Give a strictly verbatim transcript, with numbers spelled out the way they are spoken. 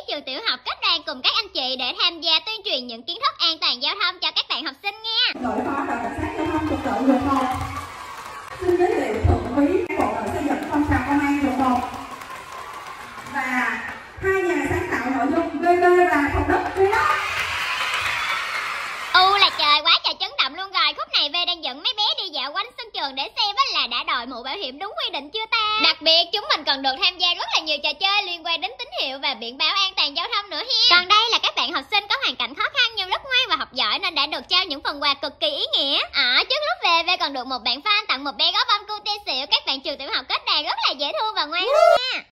trường tiểu học kết đoàn cùng các anh chị để tham gia tuyên truyền những kiến thức an toàn giao thông cho các bạn học sinh nha. Đội phó đội cảnh sát giao thông trật tự quận một xin giới thiệu thượng úy bộ đội xây dựng phong trào công an quận một và hai nhà sáng tạo nội dung vê vê và Phòng đất phía. U là trời, quá trời chấn động luôn rồi. Khúc này V đang dẫn mấy bé đi dạo quanh sân trường để xem á là đã đội mũ bảo hiểm đúng quy định chưa ta. Đặc biệt chúng mình còn được tham gia rất là nhiều trò chơi liên quan đến tín hiệu và biển báo an toàn giao thông nữa ha. Còn đây là các bạn học sinh có hoàn cảnh khó khăn nhưng rất ngoan và học giỏi nên đã được trao những phần quà cực kỳ ý nghĩa. Ở trước lúc về, V còn được một bạn fan tặng một bé gấu bông cu tê xịu. Các bạn trường tiểu học kết đoàn rất là dễ thương và ngoan luôn nha.